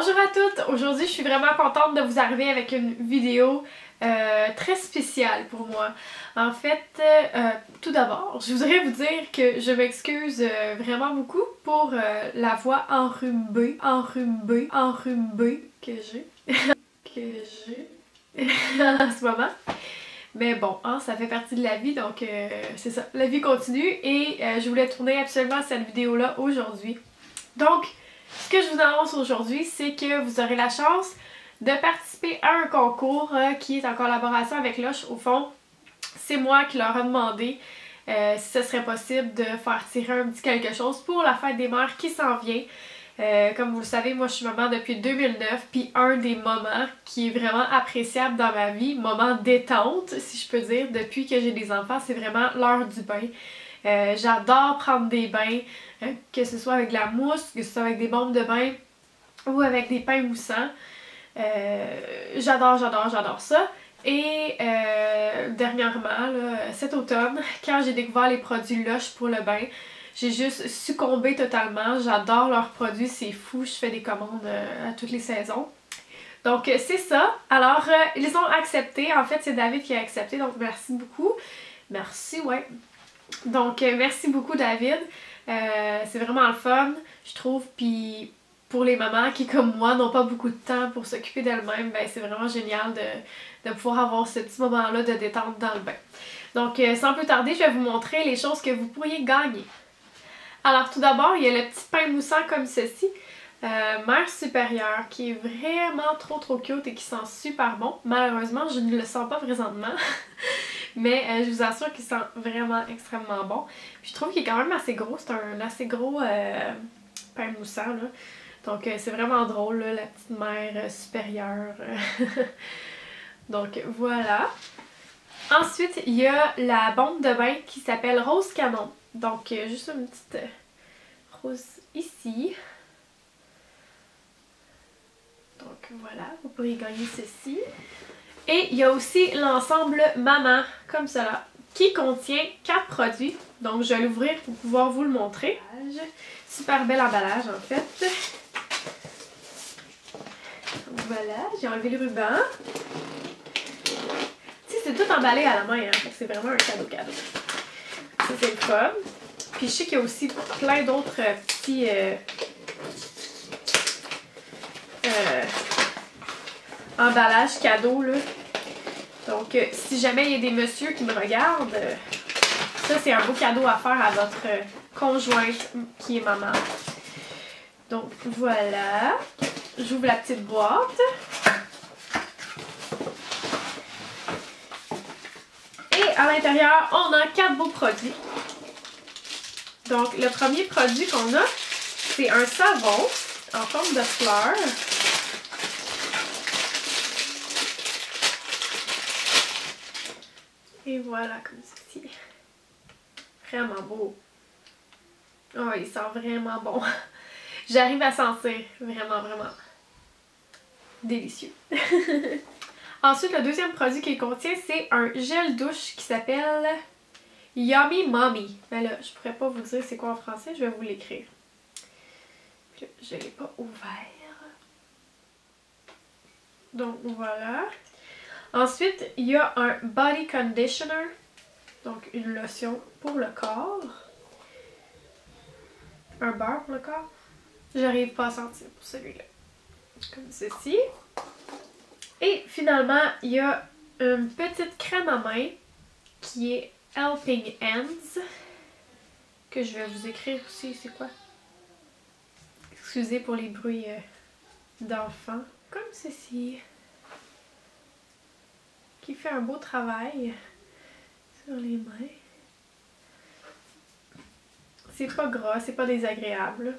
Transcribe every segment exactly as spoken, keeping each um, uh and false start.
Bonjour à toutes! Aujourd'hui, je suis vraiment contente de vous arriver avec une vidéo euh, très spéciale pour moi. En fait, euh, tout d'abord, je voudrais vous dire que je m'excuse euh, vraiment beaucoup pour euh, la voix enrhumée, enrhumée, enrhumée que j'ai. que j'ai en ce moment. Mais bon, hein, ça fait partie de la vie, donc euh, c'est ça. La vie continue et euh, je voulais tourner absolument cette vidéo-là aujourd'hui. Donc, ce que je vous annonce aujourd'hui, c'est que vous aurez la chance de participer à un concours euh, qui est en collaboration avec Lush. Au fond, c'est moi qui leur ai demandé euh, si ce serait possible de faire tirer un petit quelque chose pour la fête des mères qui s'en vient. Euh, comme vous le savez, moi je suis maman depuis deux mille neuf, puis un des moments qui est vraiment appréciable dans ma vie, moment détente si je peux dire, depuis que j'ai des enfants, c'est vraiment l'heure du bain. Euh, j'adore prendre des bains, euh, que ce soit avec de la mousse, que ce soit avec des bombes de bain ou avec des pains moussants. Euh, j'adore, j'adore, j'adore ça. Et euh, dernièrement, là, cet automne, quand j'ai découvert les produits Lush pour le bain, j'ai juste succombé totalement. J'adore leurs produits, c'est fou. Je fais des commandes euh, à toutes les saisons. Donc euh, c'est ça. Alors, euh, ils ont accepté. En fait, c'est David qui a accepté, donc merci beaucoup. Merci, ouais. Donc, euh, merci beaucoup, David. Euh, c'est vraiment le fun, je trouve. Puis, pour les mamans qui, comme moi, n'ont pas beaucoup de temps pour s'occuper d'elles-mêmes, ben, c'est vraiment génial de, de pouvoir avoir ce petit moment-là de détente dans le bain. Donc, euh, sans plus tarder, je vais vous montrer les choses que vous pourriez gagner. Alors, tout d'abord, il y a le petit pain moussant comme ceci. Euh, Mère supérieure, qui est vraiment trop trop cute et qui sent super bon. Malheureusement, je ne le sens pas présentement. Mais euh, je vous assure qu'il sent vraiment extrêmement bon. Puis je trouve qu'il est quand même assez gros. C'est un assez gros euh, pain moussant, là. Donc euh, c'est vraiment drôle, là, la petite mère euh, supérieure. Donc voilà. Ensuite, il y a la bombe de bain qui s'appelle Rose Canon. Donc euh, juste une petite euh, rose ici. Donc voilà, vous pourriez gagner ceci. Et il y a aussi l'ensemble Maman, comme cela, qui contient quatre produits. Donc je vais l'ouvrir pour pouvoir vous le montrer. Super bel emballage en fait. Voilà, j'ai enlevé le ruban. Tu sais, c'est tout emballé à la main, hein, c'est vraiment un cadeau cadeau. Ça c'est le fun. Puis je sais qu'il y a aussi plein d'autres petits... Euh, euh, emballage cadeau là. Donc euh, si jamais il y a des messieurs qui me regardent, euh, ça c'est un beau cadeau à faire à votre euh, conjointe qui est maman. Donc voilà. J'ouvre la petite boîte. Et à l'intérieur, on a quatre beaux produits. Donc le premier produit qu'on a, c'est un savon en forme de fleur. Et voilà, comme ceci. Vraiment beau. Oh, il sent vraiment bon. J'arrive à sentir. Vraiment, vraiment délicieux. Ensuite, le deuxième produit qu'il contient, c'est un gel douche qui s'appelle Yummy Mommy. Mais là, je pourrais pas vous dire c'est quoi en français, je vais vous l'écrire. Je l'ai pas ouvert. Donc voilà. Ensuite, il y a un body conditioner, donc une lotion pour le corps. Un beurre pour le corps. J'arrive pas à sentir pour celui-là. Comme ceci. Et finalement, il y a une petite crème à main qui est Helping Hands. Que je vais vous écrire aussi, c'est quoi? Excusez pour les bruits euh, d'enfants. Comme ceci. Qui fait un beau travail sur les mains. C'est pas gras, c'est pas désagréable.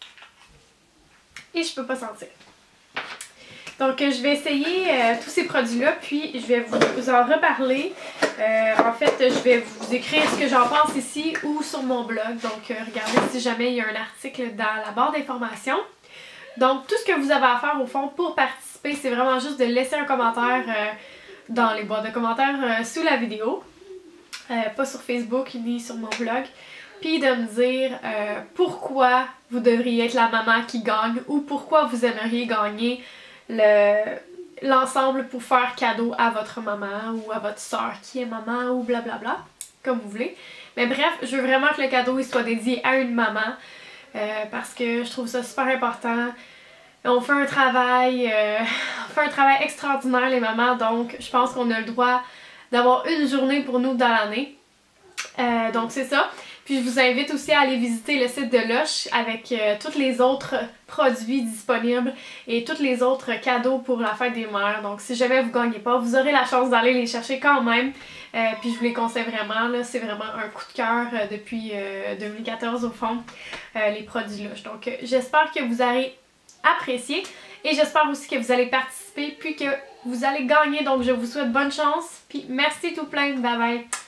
Et je peux pas sentir. Donc je vais essayer euh, tous ces produits-là, puis je vais vous, vous en reparler. Euh, en fait, je vais vous écrire ce que j'en pense ici ou sur mon blog. Donc euh, regardez si jamais il y a un article dans la barre d'informations. Donc tout ce que vous avez à faire au fond pour participer, c'est vraiment juste de laisser un commentaire euh, dans les boîtes de commentaires euh, sous la vidéo. Euh, pas sur Facebook ni sur mon blog. puis de me dire euh, pourquoi vous devriez être la maman qui gagne ou pourquoi vous aimeriez gagner le l'ensemble pour faire cadeau à votre maman ou à votre soeur qui est maman ou blablabla, comme vous voulez. Mais bref, je veux vraiment que le cadeau il soit dédié à une maman euh, parce que je trouve ça super important. On fait un travail, euh, on fait un travail extraordinaire les mamans, donc je pense qu'on a le droit d'avoir une journée pour nous dans l'année. Euh, donc c'est ça. Puis je vous invite aussi à aller visiter le site de Lush avec euh, tous les autres produits disponibles et tous les autres cadeaux pour la fête des mères. Donc si jamais vous ne gagnez pas, vous aurez la chance d'aller les chercher quand même. Euh, puis je vous les conseille vraiment, là, c'est vraiment un coup de cœur euh, depuis euh, deux mille quatorze au fond, euh, les produits Lush. Donc euh, j'espère que vous allez apprécier et j'espère aussi que vous allez participer puis que vous allez gagner. Donc je vous souhaite bonne chance. Puis merci tout plein, bye bye!